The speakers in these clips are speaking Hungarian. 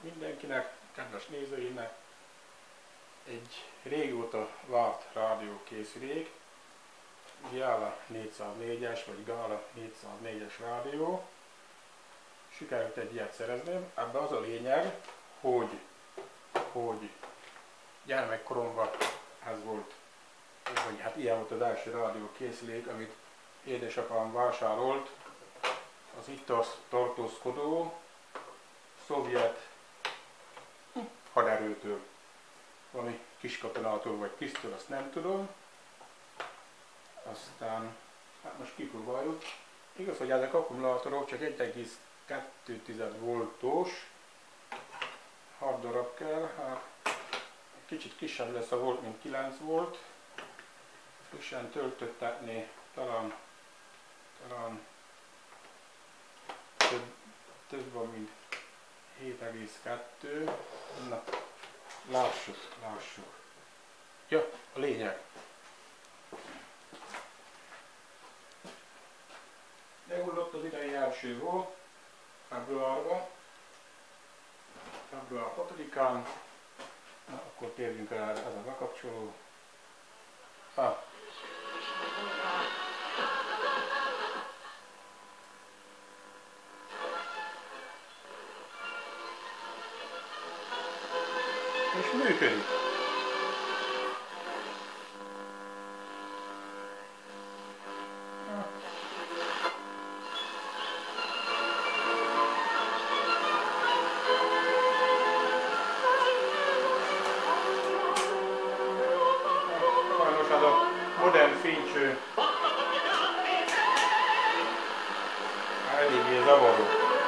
napot mindenkinek, kedves nézőinek! Egy régóta várt rádiókészülék, Gala 404-es vagy Gala 404-es rádió. Sikerült egy ilyet szereznem. Ebben az a lényeg, hogy gyermekkoromban ez volt, vagy hát ilyen volt az első rádiókészülék, amit édesapám vásárolt az itt tartózkodó szovjet haderőtől, valami kiskatonától vagy tisztől, azt nem tudom. Aztán, hát most kipróbáljuk. Igaz, hogy ezek akkumulátorok csak 1,2 voltos, 6 darab kell, hát kicsit kisebb lesz a volt, mint 9 volt. Frissen töltöttetni talán több van, mint 7,2. Na, lássuk. Ja, a lényeg. Legullott az idei első volt, február 6-án. Na, akkor térjünk el erre, ez a bekapcsoló. És működik. Sajnos ez a modern fénycső eléggé zavaró.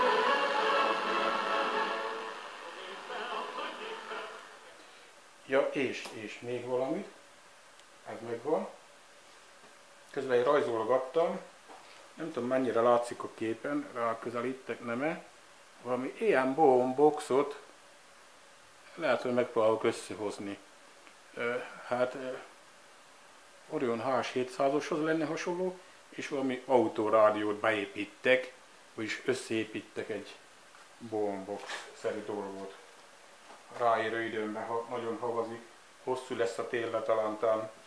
Ja, és még valamit, ez megvan. Közben én rajzolgattam, nem tudom mennyire látszik a képen, ráközelítek nem-e. Valami ilyen boxot lehet, hogy megpróbálok összehozni. Hát Orion HS700-oshoz lenne hasonló, és valami autorádiót beépítek, vagyis összeépítek egy box-szerű dolgot. Ráérő időmben, ha nagyon havazik, hosszú lesz a tél, talán